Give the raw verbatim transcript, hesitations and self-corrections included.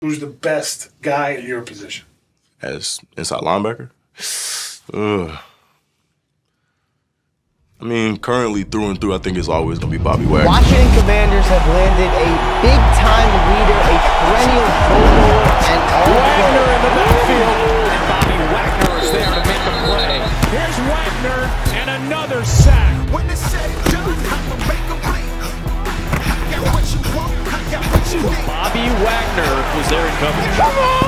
who's the best guy at your position? As inside linebacker? Ugh. I mean, currently through and through, I think it's always going to be Bobby Wagner. Washington Commanders have landed a big-time leader, a perennial Pro Bowler, and all Wagner in the backfield, and Bobby Wagner is there to make the play. Here's Wagner, and another sack. When it's said and done, I'm gonna make a play. I got what you want, I got what you need. Bobby Wagner was there in coverage. Come on!